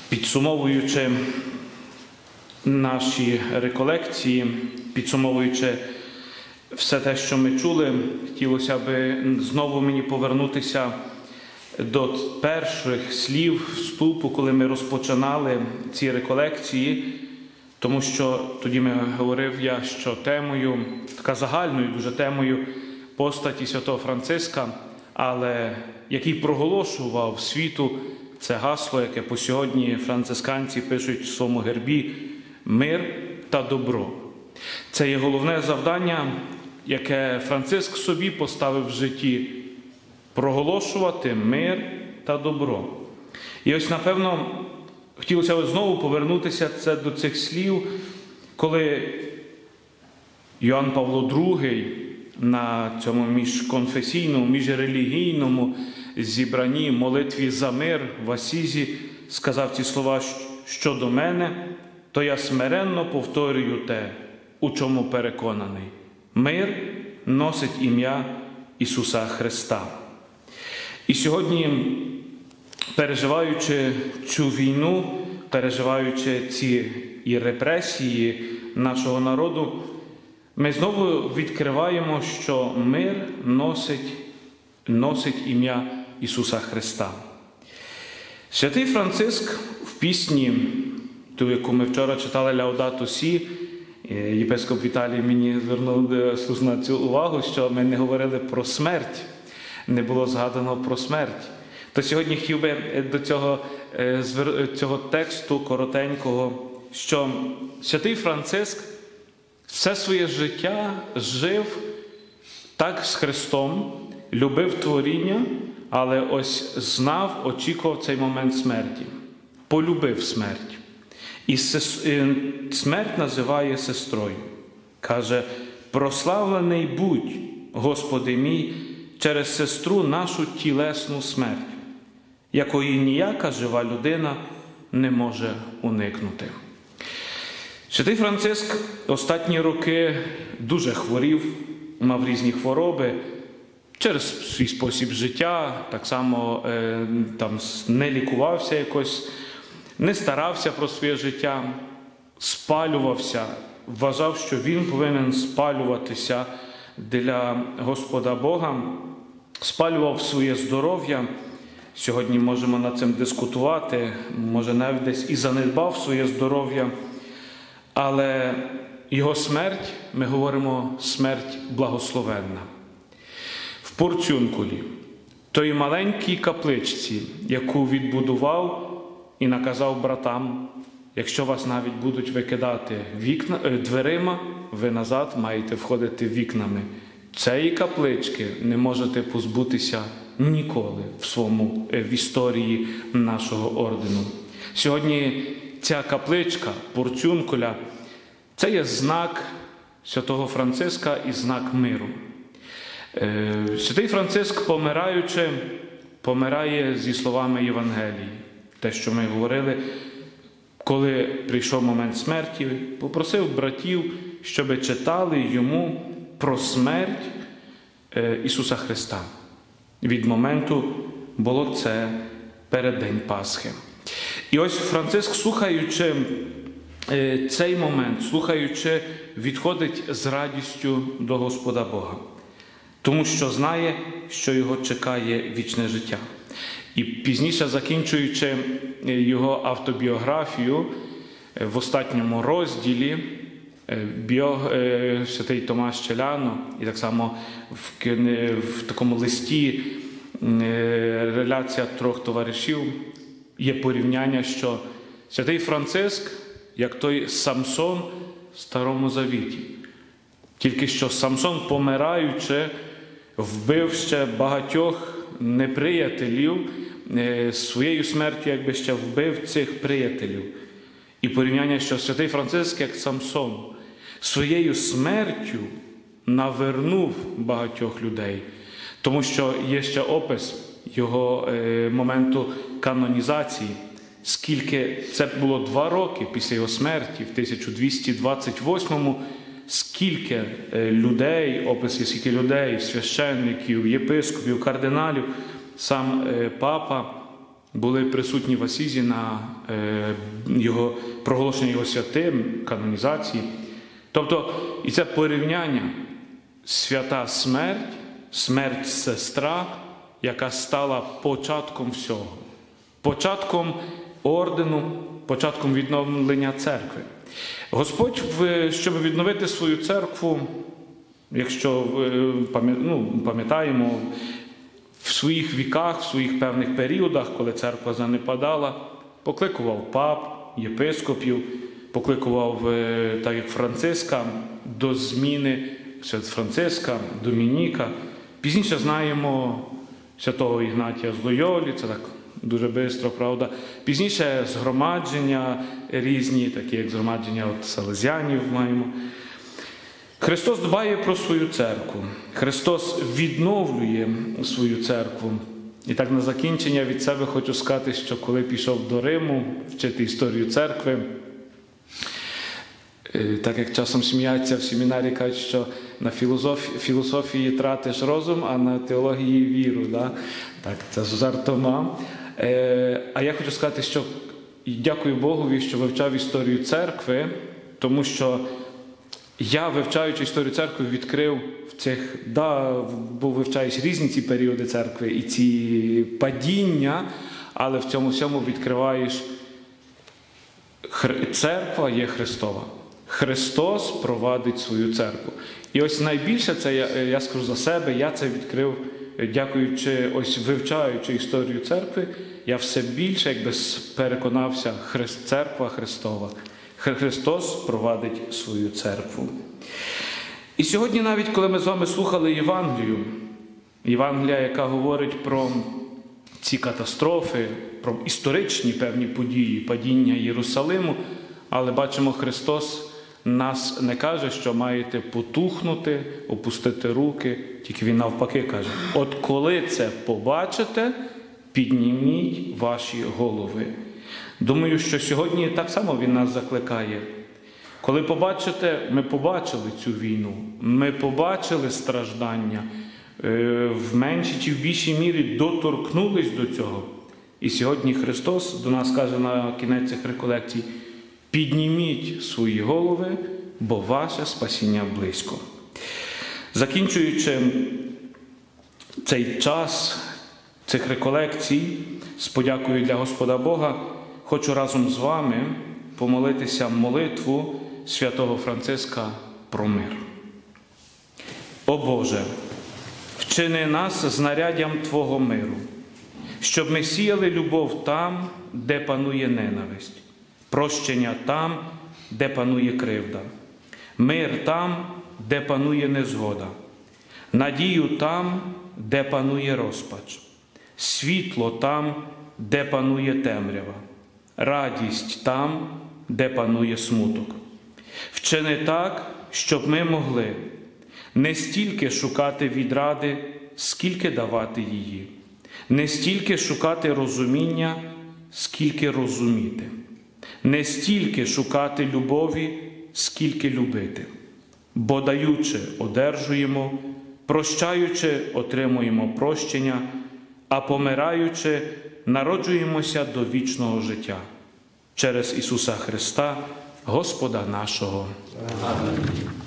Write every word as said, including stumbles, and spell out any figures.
Підсумовуючи наші реколекції, підсумовуючи все те, що ми чули, хотілося б знову мені повернутися до перших слів вступу, коли ми розпочинали ці реколекції, тому що тоді ми говорив я, що темою, така загальною дуже темою постаті святого Франциска, але який проголошував світу це гасло, яке по сьогодні францисканці пишуть в своєму гербі «Мир та добро». Це є головне завдання, яке Франциск собі поставив в житті – проголошувати мир та добро. І ось, напевно, хотілося б знову повернутися це до цих слів, коли Йоанн Павло другий на цьому міжконфесійному, міжрелігійному зібранні молитві за мир в Асізі сказав ці слова: «Щодо мене, то я смиренно повторюю те, у чому переконаний. Мир носить ім'я Ісуса Христа». І сьогодні, переживаючи цю війну, переживаючи ці і репресії нашого народу, ми знову відкриваємо, що мир носить, носить ім'я Ісуса Христа. Святий Франциск в пісні, ту, яку ми вчора читали «Лаудато Сі», єпископ Віталій мені звернув на цю увагу, що ми не говорили про смерть, не було згадано про смерть. То сьогодні хотів би до цього, цього тексту коротенького, що святий Франциск все своє життя жив так з Христом, любив творіння, але ось знав, очікував цей момент смерті. Полюбив смерть. І смерть називає сестрою. Каже: «Прославлений будь, Господи мій, через сестру нашу тілесну смерть, якої ніяка жива людина не може уникнути». Святий Франциск останні роки дуже хворів, мав різні хвороби через свій спосіб життя, так само е, там, не лікувався якось, не старався про своє життя, спалювався, вважав, що він повинен спалюватися для Господа Бога, спалював своє здоров'я. Сьогодні можемо над цим дискутувати, може навіть десь і занедбав своє здоров'я, але його смерть, ми говоримо, смерть благословенна. В Порцюнкулі, той маленькій капличці, яку відбудував і наказав братам: якщо вас навіть будуть викидати вікна, дверима, ви назад маєте входити вікнами. Цієї каплички не можете позбутися ніколи в своєму, в історії нашого ордену. Сьогодні ця капличка Порцюнкуля – це є знак святого Франциска і знак миру. Святий Франциск, помираючи, помирає зі словами Євангелії. Те, що ми говорили, коли прийшов момент смерті, попросив братів, щоб читали йому про смерть Ісуса Христа. Від моменту було це переддень Пасхи. І ось Франциск, слухаючи цей момент, слухаючи, відходить з радістю до Господа Бога, тому що знає, що його чекає вічне життя. І пізніше, закінчуючи його автобіографію, в останньому розділі біо, святий Томас Челяно, і так само в, в такому листі «Реляція трьох товаришів» є порівняння, що святий Франциск, як той Самсон в Старому Завіті. Тільки що Самсон, помираючи, вбив ще багатьох неприятелів, своєю смертю якби ще вбив цих приятелів. І порівняння, що святий Франциск, як Самсон, своєю смертю навернув багатьох людей. Тому що є ще опис його е, моменту канонізації, скільки це було два роки після його смерті, в тисяча двісті двадцять восьмому, скільки людей, опис є скільки людей, священників, єпископів, кардиналів, сам е, папа були присутні в Асізі на е, його проголошенні його святим, канонізації. Тобто, і це порівняння свята смерть, смерть сестра, яка стала початком всього, початком ордену, початком відновлення церкви. Господь, щоб відновити свою церкву, якщо ну, пам'ятаємо, в своїх віках, в своїх певних періодах, коли церква занепадала, покликував пап, єпископів, покликував, так як Франциска, до зміни свят Франциска, Домініка. Пізніше знаємо святого Ігнатія з Лойолі, це так дуже швидко, правда. Пізніше згромадження різні, такі як згромадження от Салезіанів маємо. Христос дбає про свою церкву. Христос відновлює свою церкву. І так на закінчення від себе хочу сказати, що коли пішов до Риму вчити історію церкви, так як часом сміються в семінарі, кажуть, що на філософії, філософії тратиш розум, а на теології віру. Да? Так, це з жартома. А я хочу сказати, що дякую Богові, що вивчав історію церкви, тому що я, вивчаючи історію церкви, відкрив в цих, да, бо вивчаєш різні ці періоди церкви і ці падіння, але в цьому всьому відкриваєш, церква є Христова. Христос провадить свою церкву. І ось найбільше це, я, я скажу за себе, я це відкрив, дякуючи, ось вивчаючи історію церкви, я все більше якби переконався, Христ, церква Христова. Христос провадить свою церкву. І сьогодні навіть, коли ми з вами слухали Євангелію, Євангелія, яка говорить про ці катастрофи, про історичні певні події, падіння Єрусалиму, але бачимо, Христос нас не каже, що маєте потухнути, опустити руки, тільки Він навпаки каже, от коли це побачите, підніміть ваші голови. Думаю, що сьогодні так само Він нас закликає. Коли побачите, ми побачили цю війну, ми побачили страждання, в меншій чи в більшій мірі доторкнулись до цього. І сьогодні Христос до нас каже на кінець цих реколекцій, підніміть свої голови, бо ваше спасіння близько. Закінчуючи цей час цих реколекцій, з подякою для Господа Бога, хочу разом з вами помолитися молитву святого Франциска про мир. О Боже, вчини нас знаряддям Твого миру, щоб ми сіяли любов там, де панує ненависть, прощення там, де панує кривда, мир там, де панує незгода, надію там, де панує розпач, світло там, де панує темрява, радість там, де панує смуток. Вчини так, щоб ми могли не стільки шукати відради, скільки давати її, не стільки шукати розуміння, скільки розуміти, не стільки шукати любові, скільки любити, бо даючи, одержуємо, прощаючи, отримуємо прощення, а помираючи, народжуємося до вічного життя. Через Ісуса Христа, Господа нашого. Амінь.